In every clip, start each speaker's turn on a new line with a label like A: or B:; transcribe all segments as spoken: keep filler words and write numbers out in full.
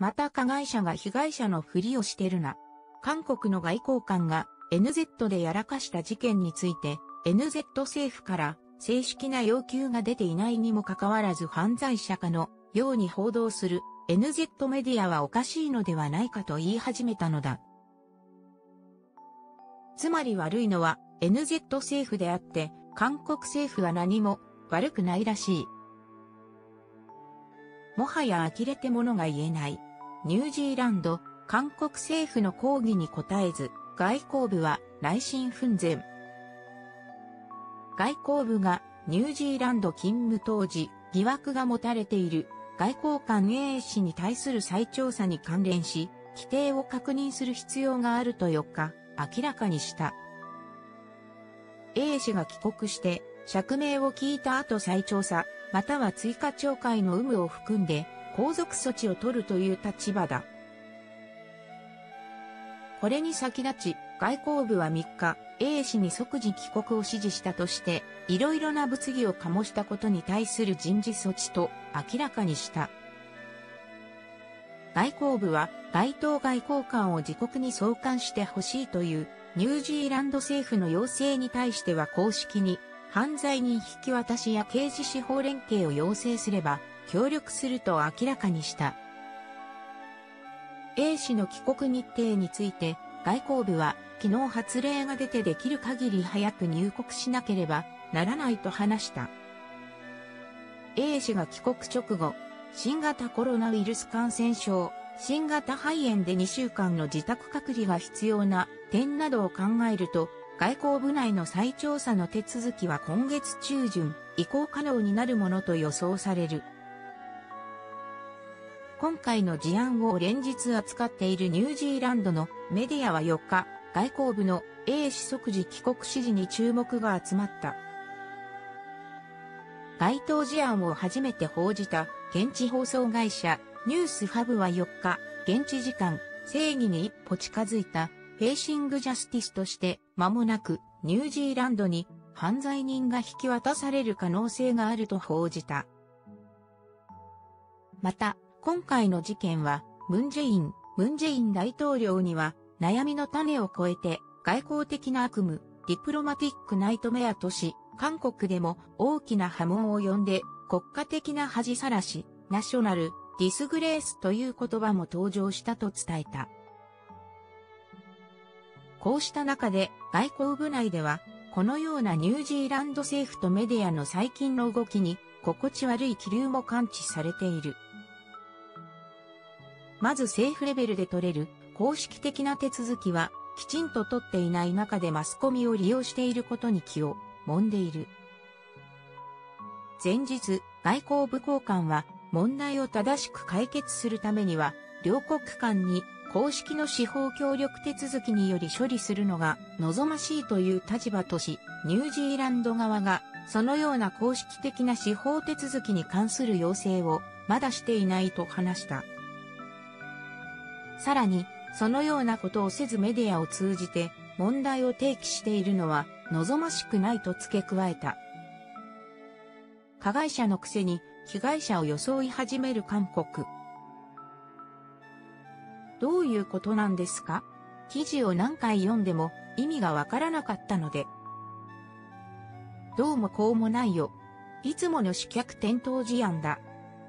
A: また加害者が被害者のふりをしてるな。韓国の外交官が エヌゼット でやらかした事件について エヌゼット 政府から正式な要求が出ていないにもかかわらず犯罪者かのように報道する エヌゼット メディアはおかしいのではないかと言い始めたのだ。つまり悪いのは エヌゼット 政府であって韓国政府は何も悪くないらしい。もはや呆れてものが言えない。ニュージーランド、韓国政府の抗議に応えず、外交部は内心奮然。外交部がニュージーランド勤務当時、疑惑が持たれている外交官 A 氏に対する再調査に関連し、規定を確認する必要があるとよっか、明らかにした。A 氏が帰国して、釈明を聞いた後再調査、または追加懲戒の有無を含んで、拘束措置を取るという立場だ。これに先立ち、外交部はみっか、A 氏に即時帰国を指示したとして、いろいろな物議を醸したことに対する人事措置と明らかにした。外交部は、該当外交官を自国に送還してほしいという、ニュージーランド政府の要請に対しては公式に、犯罪人引き渡しや刑事司法連携を要請すれば、協力すると明らかにした。A 氏の帰国日程について、外交部は、昨日発令が出てできる限り早く入国しなければならないと話した。A 氏が帰国直後、新型コロナウイルス感染症、新型肺炎でにしゅうかんの自宅隔離が必要な点などを考えると、外交部内の再調査の手続きは今月中旬、移行可能になるものと予想される。今回の事案を連日扱っているニュージーランドのメディアはよっか、外交部の A 氏即時帰国指示に注目が集まった。該当事案を初めて報じた現地放送会社ニュースファブはよっか、現地時間、正義に一歩近づいたフェイシングジャスティスとして間もなくニュージーランドに犯罪人が引き渡される可能性があると報じた。また、今回の事件は、ムン・ジェイン、ムン・ジェイン大統領には、悩みの種を超えて、外交的な悪夢、ディプロマティックナイトメアとし、韓国でも大きな波紋を呼んで、国家的な恥さらし、ナショナル、ディスグレースという言葉も登場したと伝えた。こうした中で、外交部内では、このようなニュージーランド政府とメディアの最近の動きに、心地悪い気流も感知されている。まず政府レベルで取れる公式的な手続きはきちんと取っていない中でマスコミを利用していることに気を揉んでいる。前日、外交部高官は問題を正しく解決するためには両国間に公式の司法協力手続きにより処理するのが望ましいという立場とし、ニュージーランド側がそのような公式的な司法手続きに関する要請をまだしていないと話した。さらに、そのようなことをせずメディアを通じて問題を提起しているのは望ましくないと付け加えた。加害者のくせに被害者を装い始める韓国。どういうことなんですか？記事を何回読んでも意味がわからなかったので。どうもこうもないよ。いつもの刺客転倒事案だ。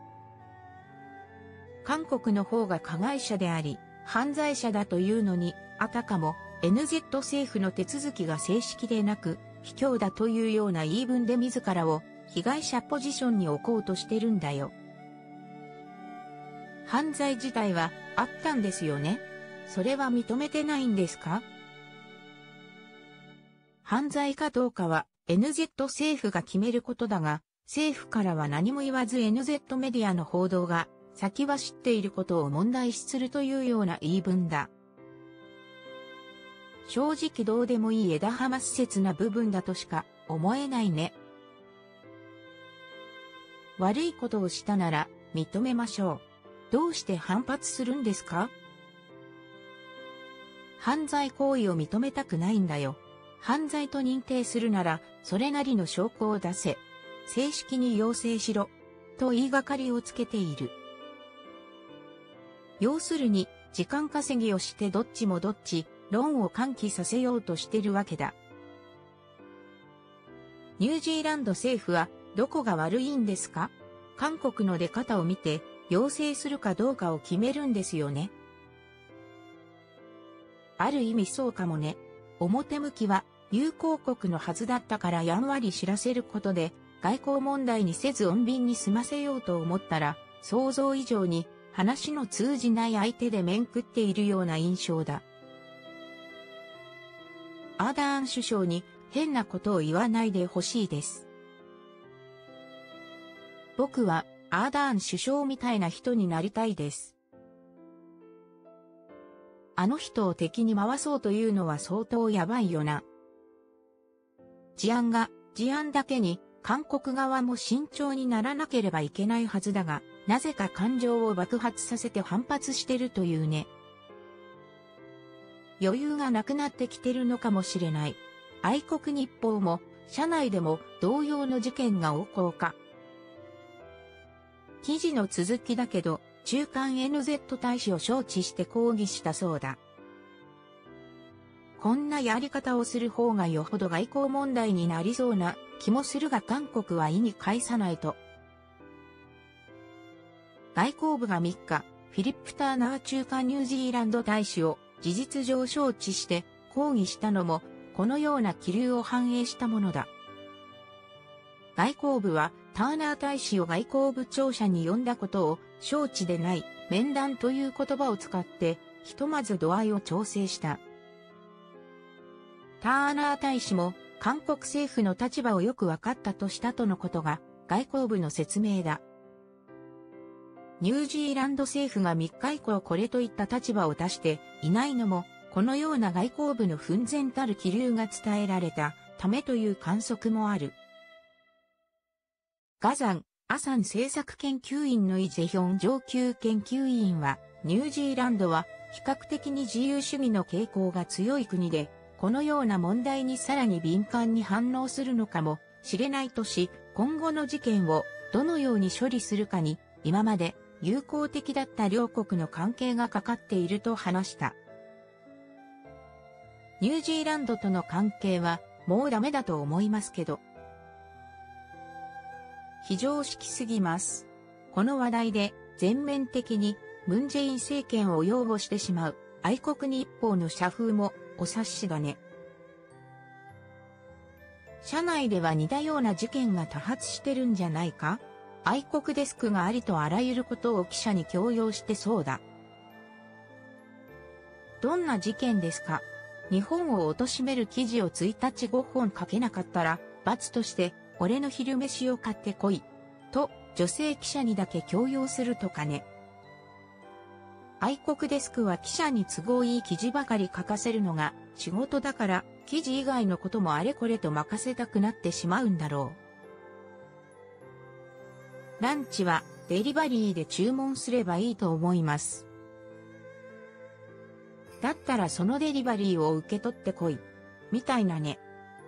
A: 韓国の方が加害者であり、犯罪者だというのに、あたかも エヌゼット 政府の手続きが正式でなく、卑怯だというような言い分で自らを被害者ポジションに置こうとしてるんだよ。犯罪自体はあったんですよね。それは認めてないんですか？犯罪かどうかは エヌゼット 政府が決めることだが、政府からは何も言わず エヌゼット メディアの報道が先は知っていることを問題視するというような言い分だ。正直どうでもいい枝葉末節な部分だとしか思えないね。悪いことをしたなら認めましょう。どうして反発するんですか？犯罪行為を認めたくないんだよ。犯罪と認定するならそれなりの証拠を出せ。正式に要請しろ。と言いがかりをつけている。 要するに、時間稼ぎをしてどっちもどっち、論を喚起させようとしてるわけだ。ニュージーランド政府はどこが悪いんですか？韓国の出方を見て要請するかどうかを決めるんですよね。ある意味そうかもね。表向きは友好国のはずだったからやんわり知らせることで外交問題にせず穏便に済ませようと思ったら想像以上に話の通じない相手で面食っているような印象だ。アーダーン首相に変なことを言わないでほしいです。僕はアーダーン首相みたいな人になりたいです。あの人を敵に回そうというのは相当やばいよな。事案が事案だけに韓国側も慎重にならなければいけないはずだが、なぜか感情を爆発させて反発してるというね。余裕がなくなってきてるのかもしれない。愛国日報も社内でも同様の事件が起こうか。記事の続きだけど、駐韓 エヌゼット 大使を招致して抗議したそうだ。こんなやり方をする方がよほど外交問題になりそうな気もするが韓国は意に介さないと。外交部がみっか、フィリップ・ターナー駐韓ニュージーランド大使を事実上招致して抗議したのもこのような気流を反映したものだ。外交部はターナー大使を外交部庁舎に呼んだことを招致でない面談という言葉を使ってひとまず度合いを調整した。ターナー大使も韓国政府の立場をよく分かったとしたとのことが外交部の説明だ。ニュージーランド政府がみっか以降これといった立場を出していないのもこのような外交部の奮然たる気流が伝えられたためという観測もある。ガザン・アサン政策研究員のイ・ジェヒョン上級研究員は、ニュージーランドは比較的に自由主義の傾向が強い国で、このような問題にさらに敏感に反応するのかもしれないとし、今後の事件をどのように処理するかに、今まで友好的だった両国の関係がかかっていると話した。ニュージーランドとの関係はもうダメだと思いますけど。非常識すぎます。この話題で全面的にムンジェイン政権を擁護してしまう愛国日報の社風もお察しだね。社内では似たような事件が多発してるんじゃないか？愛国デスクがありとあらゆることを記者に強要してそうだ。どんな事件ですか？日本を貶める記事をいちにちごほん書けなかったら罰として俺の昼飯を買ってこい。と、女性記者にだけ強要するとかね。愛国デスクは記者に都合いい記事ばかり書かせるのが仕事だから、記事以外のこともあれこれと任せたくなってしまうんだろう。ランチはデリバリーで注文すればいいと思います。だったらそのデリバリーを受け取ってこい。みたいなね。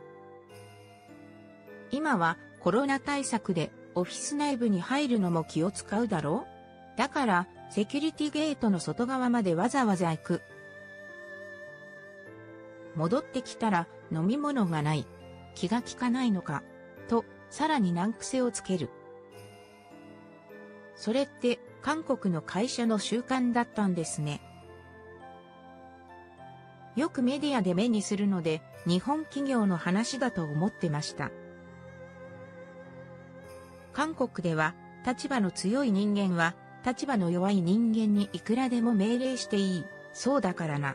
A: 今はコロナ対策でオフィス内部に入るのも気を使うだろう？だからセキュリティゲートの外側までわざわざ行く。戻ってきたら飲み物がない。気が利かないのか。と、さらに難癖をつける。それって韓国の会社の習慣だったんですね。よくメディアで目にするので、日本企業の話だと思ってました。韓国では、立場の強い人間は、立場の弱い人間にいくらでも命令していい、そうだからな。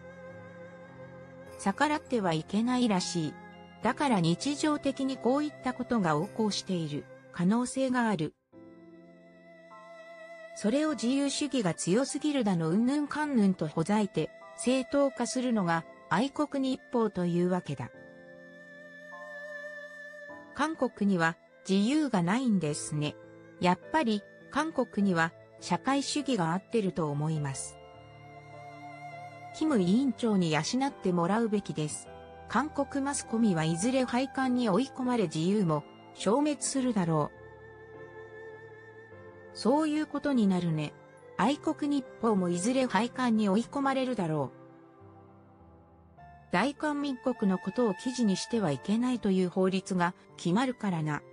A: 逆らってはいけないらしい。だから日常的にこういったことが横行している可能性がある。それを自由主義が強すぎるだのうんぬんかんぬんとほざいて正当化するのが愛国日報というわけだ。韓国には自由がないんですね。やっぱり韓国には社会主義が合ってると思います。キム委員長に養ってもらうべきです。韓国マスコミはいずれ廃刊に追い込まれ自由も消滅するだろう。そういうことになるね。 愛国日報もいずれ廃刊に追い込まれるだろう。大韓民国のことを記事にしてはいけないという法律が決まるからな。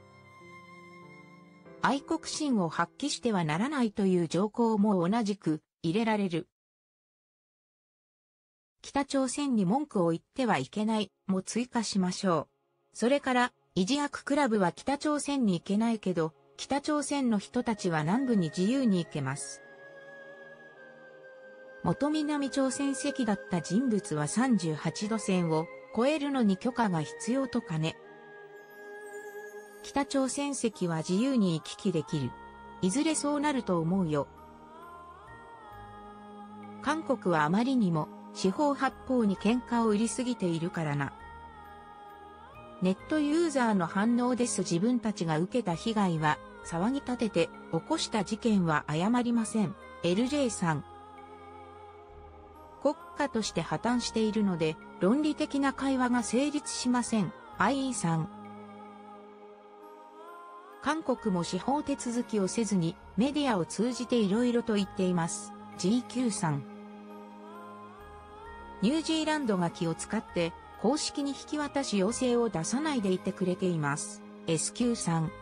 A: 愛国心を発揮してはならないという条項も同じく入れられる。北朝鮮に文句を言ってはいけないも追加しましょう。それから、イジアククラブは北朝鮮に行けないけど、北朝鮮の人たちは南部に自由に行けます。元南朝鮮籍だった人物はさんじゅうはちど線を越えるのに許可が必要とかね。北朝鮮籍は自由に行き来できる。いずれそうなると思うよ。韓国はあまりにも四方八方に喧嘩を売りすぎているからな。ネットユーザーの反応です。自分たちが受けた被害は騒ぎ立てて起こした事件は謝りません。エルジェー さん。国家として破綻しているので論理的な会話が成立しません。アイイー さん。韓国も司法手続きをせずにメディアを通じていろいろと言っています。ジーキュー さん。ニュージーランドが気を使って公式に引き渡し要請を出さないでいてくれています。エスキュー さん。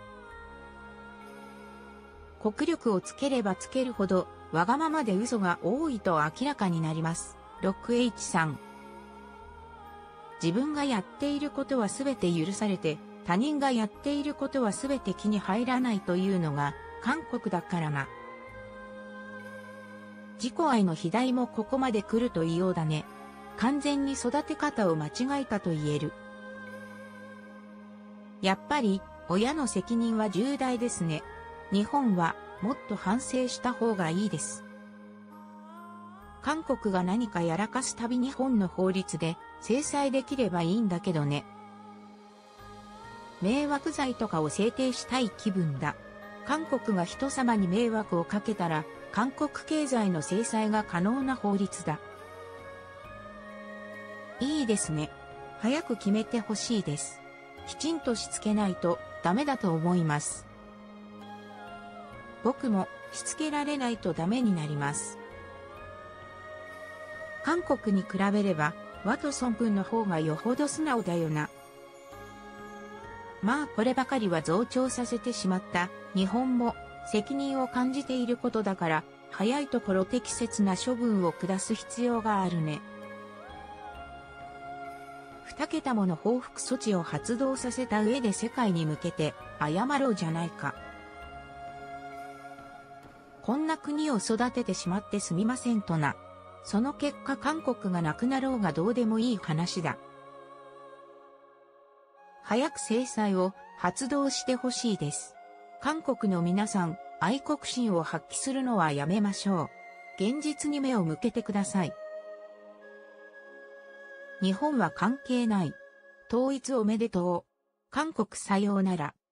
A: 国力をつければつけるほどわがままで嘘が多いと明らかになります。ロック H さん。自分がやっていることはすべて許されて、他人がやっていることはすべて気に入らないというのが韓国だからな。自己愛の肥大もここまで来ると異様だね。完全に育て方を間違えたと言える。やっぱり親の責任は重大ですね。日本はもっと反省した方がいいです。韓国が何かやらかすたび日本の法律で制裁できればいいんだけどね。迷惑罪とかを制定したい気分だ。韓国が人様に迷惑をかけたら韓国経済の制裁が可能な法律だ。いいですね。早く決めてほしいです。きちんとしつけないとダメだと思います。僕もしつけられないとダメになります。韓国に比べればワトソン君の方がよほど素直だよな。まあこればかりは増長させてしまった日本も責任を感じていることだから早いところ適切な処分を下す必要があるね。二桁もの報復措置を発動させた上で世界に向けて謝ろうじゃないか。こんな国を育ててしまってすみませんとな。その結果韓国がなくなろうがどうでもいい話だ。早く制裁を発動してほしいです。韓国の皆さん、愛国心を発揮するのはやめましょう。現実に目を向けてください。日本は関係ない。統一おめでとう。韓国さようなら。